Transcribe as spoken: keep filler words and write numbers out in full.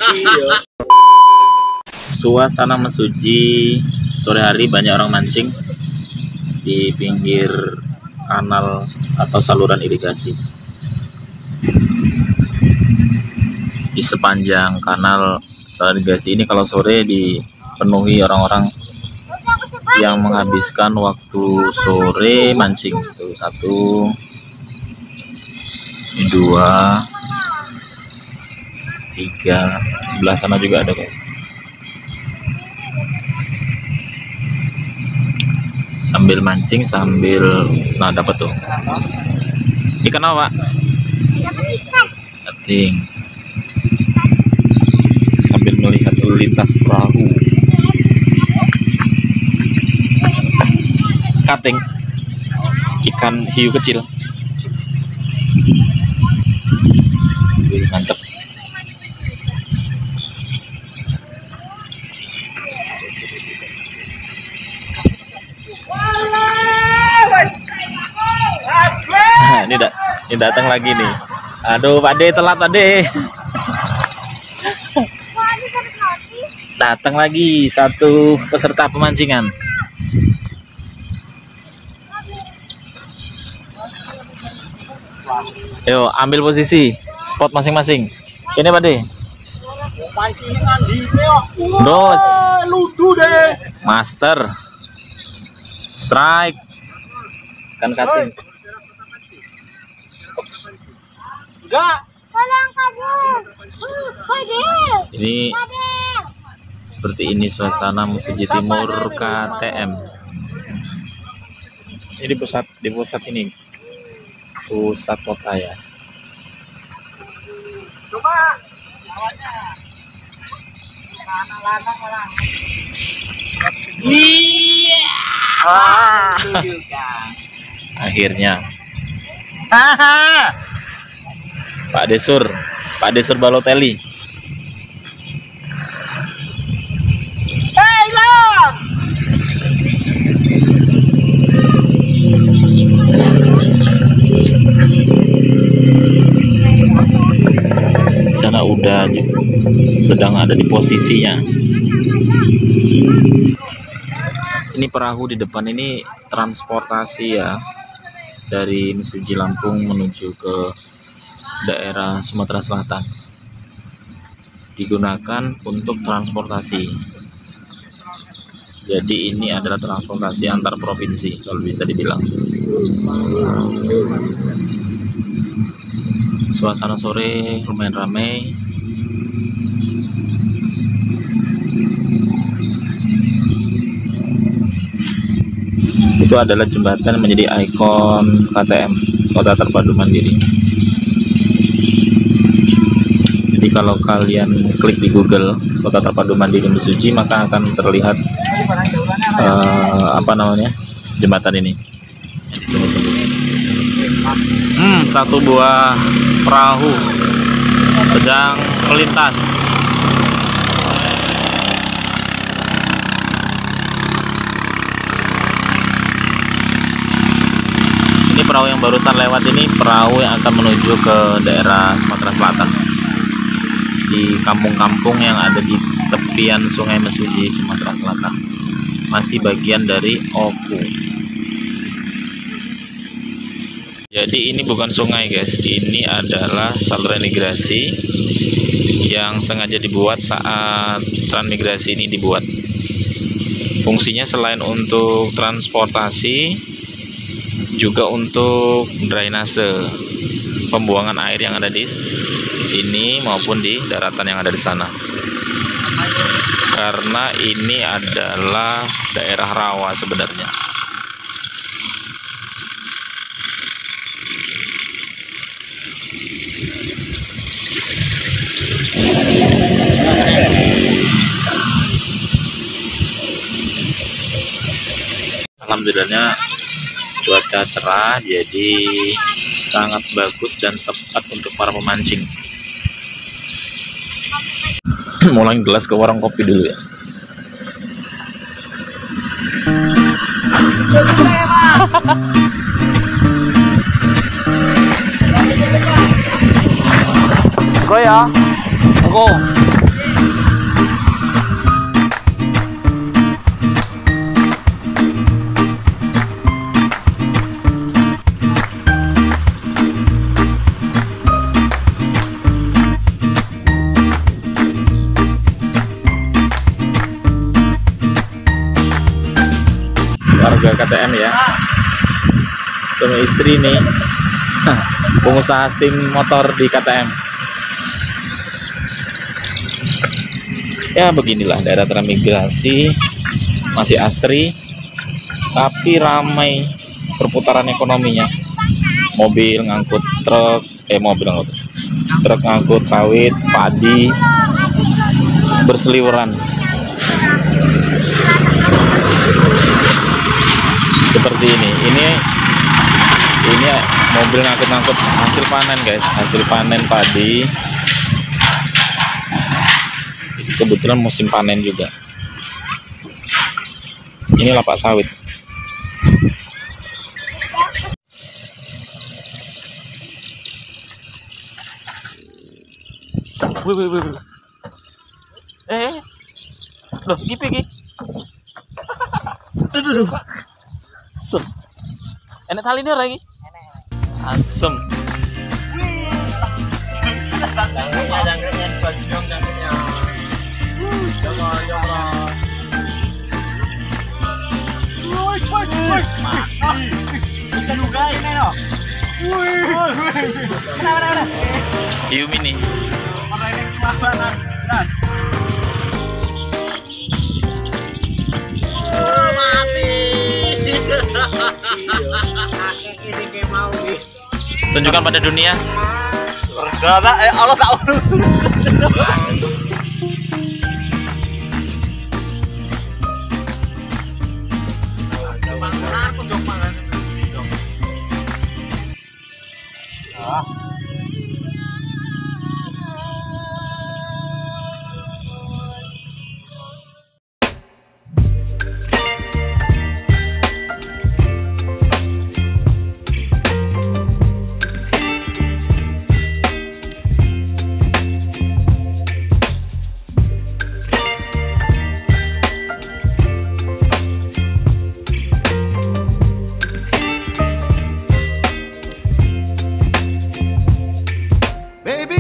Suasana Mesuji sore hari, banyak orang mancing di pinggir kanal atau saluran irigasi. Di sepanjang kanal saluran irigasi ini kalau sore dipenuhi orang-orang yang menghabiskan waktu sore mancing. Tuh, satu, dua, tiga, sebelah sana juga ada, guys. Sambil mancing sambil nah dapat tuh ikan apa, Pak? Keting. Sambil melihat lalu lintas perahu. Kating, ikan hiu kecil. Wih, mantap. Nah, ini da ini datang lagi nih. Aduh, Pak De, telat Pak De. Datang lagi satu peserta pemancingan. Yo, ambil posisi, spot masing-masing. Ini Pak De. Dos. Master. Strike. Kan cutting. Enggak. Ini seperti ini suasana Mesuji Timur K T M. Ini di pusat di pusat ini. Pusat kota ya. Coba lawannya. Lanang-lanang malah. Iya. Ah, Akhirnya. Haha. Pak Desur, Pak Desur Balotelli. Hei, Long. Di sana udah sedang ada di posisinya. Ini perahu di depan ini transportasi ya, dari Mesuji Lampung menuju ke daerah Sumatera Selatan. Digunakan untuk transportasi. Jadi ini adalah transportasi antar provinsi kalau bisa dibilang. Suasana sore lumayan ramai. Itu adalah jembatan menjadi ikon K T M, Kota Terpadu Mandiri. Jadi kalau kalian klik di Google Kota Terpadu Mandiri Mesuji, maka akan terlihat uh, apa namanya jembatan ini. Hmm, satu buah perahu sedang melintas. Ini perahu yang barusan lewat ini perahu yang akan menuju ke daerah Sumatera Selatan, di kampung-kampung yang ada di tepian Sungai Mesuji Sumatera Selatan. Masih bagian dari Oku. Jadi ini bukan sungai, guys, ini adalah saluran irigasi yang sengaja dibuat saat transmigrasi ini dibuat. Fungsinya selain untuk transportasi, juga untuk drainase, pembuangan air yang ada di sini maupun di daratan yang ada di sana. Karena ini adalah daerah rawa sebenarnya. Alhamdulillahnya cuaca cerah, jadi sangat bagus dan tepat untuk para pemancing. Mulai gelas ke warung kopi dulu ya. Kau ya, aku K T M ya. Suami istri nih, pengusaha steam motor di K T M. Ya beginilah daerah transmigrasi, masih asri, tapi ramai perputaran ekonominya. Mobil ngangkut truk, eh mobil ngangkut truk ngangkut sawit, padi, berseliweran. Seperti ini, ini ini mobil ngangkut-ngangkut hasil panen guys, hasil panen padi. Kebetulan musim panen juga. Ini lapak sawit. Wih, wih, wih, wih. Eh, loh, gipi gi. Duh, duh, duh. Asem. Enak tali ini lagi. Asem. Jangkritnya, jangkritnya, bagi dong jangkritnya. Jangan, jangan. Woi, woi, woi. Bisa juga ini loh. Woi, woi. Mana, mana, mana. Hiu mini. Mana ini mana? Das. Oh, mati. Ini kayak mau nih. Tunjukkan pada dunia. Karena eh Allah tahu. Baby,